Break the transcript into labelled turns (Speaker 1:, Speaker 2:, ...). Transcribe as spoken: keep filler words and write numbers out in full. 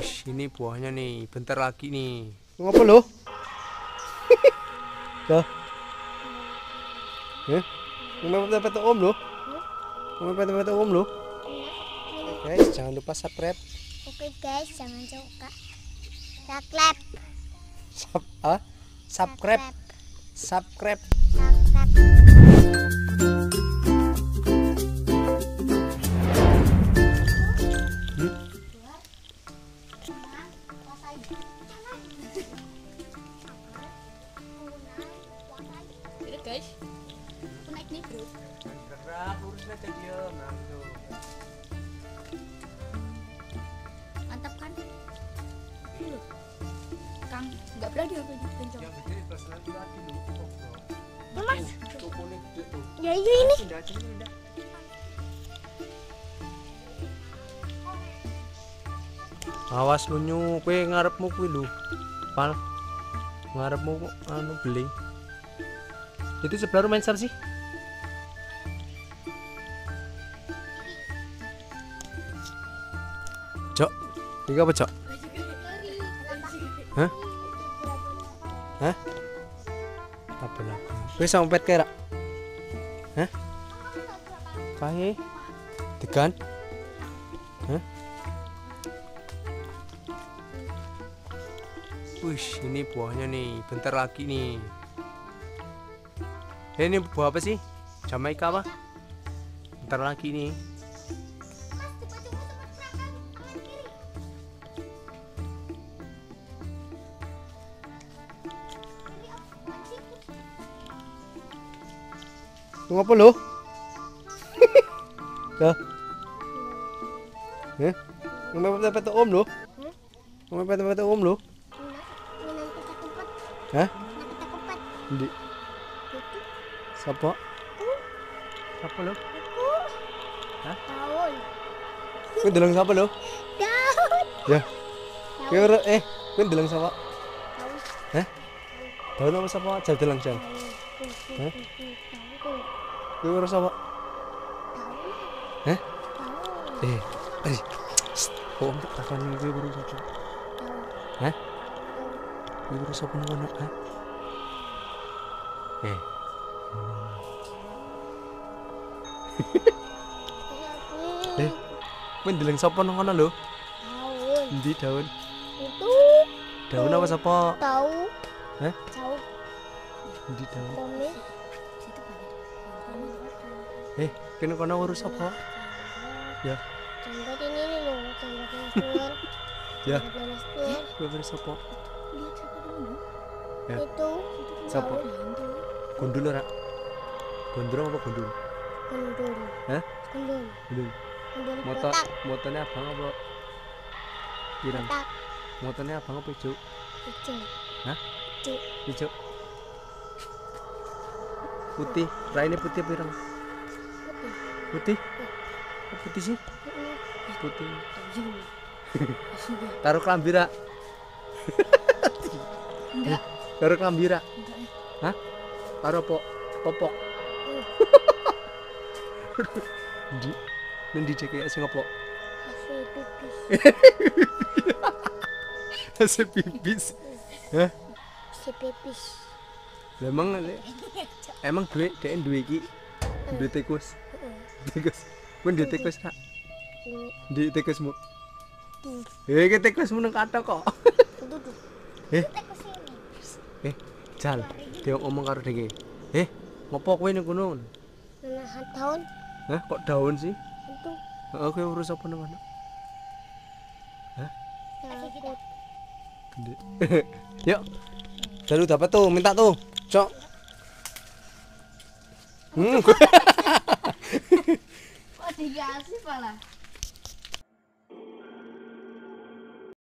Speaker 1: Wih, ini buahnya nih, bentar lagi nih.
Speaker 2: Ngapa lo? Dah. Eh? Ngapa dapat om lo? Ngapa dapat om lo? Guys, jangan lupa subscribe.
Speaker 3: Oke guys, jangan lupa subscribe.
Speaker 2: Sub ah? Subscribe. Subscribe.
Speaker 3: Subscribe.
Speaker 4: Ini guys, aku naik nih bro.
Speaker 1: Gerak, lurus aja diam. Nah, tuh.
Speaker 4: Mantap kan? Ini loh, Kang, nggak berani aku kencang.
Speaker 1: Yang gede kelas nanti lagi lu.
Speaker 3: Mas,
Speaker 1: Tuh kuning gede tuh.
Speaker 3: ya iya ini.
Speaker 1: Pindah aja, pindah. Awas lu nyu, kowe ngarepmu kuwi lho. Pal. Ngarepmu anu beling. Itu sebelah rumah siapa sih? Cok, ini apa cok? Hah? Hah? Apa lah? Wes sama pet kira? Hah? Kae? Tekan? Hah? Wih, ini buahnya nih, bentar lagi nih. Eh, ini buah apa sih? Jamaika apa? Bentar lagi nih.
Speaker 2: Ngapa lo? Dah. Eh? Ngapa dapat om lo? Ngapa dapat om lo? Hah? Di Siapa? Siapa lo? Hah?
Speaker 3: Daun.
Speaker 2: Kowe deleng siapa lo?
Speaker 3: Daun.
Speaker 2: Ya. Kowe ora- eh, kowe deleng siapa?
Speaker 3: Daun.
Speaker 2: Hah? Daun apa siapa? Jal deleng jal. Hah? Kowe ora siapa? Hah? Eh, eh. Shh. Kok om tak takoni kowe baru siapa? Hah? Kowe baru siapa nang kono? Hah? Eh. Eh, kowe ndeleng sapa nang kono lho?
Speaker 3: Daun.
Speaker 2: Endi daun?
Speaker 3: Itu
Speaker 2: Daun apa sapa?
Speaker 3: tahu.
Speaker 2: Hah?
Speaker 3: Tahu
Speaker 2: Endi daun?
Speaker 3: komik.
Speaker 4: Situ banyak.
Speaker 2: Eh, kene kono urus sapa? Ya,
Speaker 3: Jambret ini nih loh, jambret masker.
Speaker 2: ya.
Speaker 3: Jambret masker.
Speaker 2: Kowe urus sapa?
Speaker 4: Lihat siapa dulu?
Speaker 2: Ya.
Speaker 3: Itu
Speaker 2: Siapa?
Speaker 4: Gandul.
Speaker 2: Gundul ora? Gondrong apa gundul?
Speaker 3: gundul.
Speaker 2: Hah?
Speaker 3: Gundul.
Speaker 2: Gundul.
Speaker 3: Gundul
Speaker 2: Motor
Speaker 3: kotak.
Speaker 2: motornya abang apa? Pirang?
Speaker 3: Kotak.
Speaker 2: Motornya abang apa ijo?
Speaker 3: Hijau.
Speaker 2: Hah?
Speaker 3: Hijau.
Speaker 2: Ijo. Putih. Raine putih apa pirang?
Speaker 3: Putih.
Speaker 2: Putih? Kok putih sih?
Speaker 3: Mm-mm.
Speaker 2: Putih.
Speaker 4: Tahu.
Speaker 2: Taruh kelambi ra?
Speaker 4: Enggak.
Speaker 2: Taruh kelambi ra?
Speaker 4: Enggak.
Speaker 2: Hah? Taruh po popok. Di Nendi cek ya sing apa?
Speaker 3: Kasih pipis.
Speaker 2: Hasil pipis. Hah?
Speaker 3: Kasih pipis.
Speaker 2: Lah emang emang duit dhek duwe iki. Duit tikus.
Speaker 3: Heeh.
Speaker 2: Tikus. Kuwi duit tikus ra?
Speaker 3: Ini
Speaker 2: Di tikusmu.
Speaker 3: tuh.
Speaker 2: Eh, iki tikusmu nang kathok kok.
Speaker 3: Itu tuh.
Speaker 2: Eh,
Speaker 3: Tikus ini.
Speaker 2: eh, Jal, dia ngomong karo dhek. Eh, ngopo kowe ning kono?
Speaker 3: Menahan daun.
Speaker 2: Hah, kok daun sih?
Speaker 3: Itu
Speaker 2: Heeh, kowe urus apa nang kono?
Speaker 3: takut.
Speaker 2: Gede. Yuk. Jalu dapat tuh, minta tuh. Cok. Hmm.
Speaker 4: Kok dikasih malah?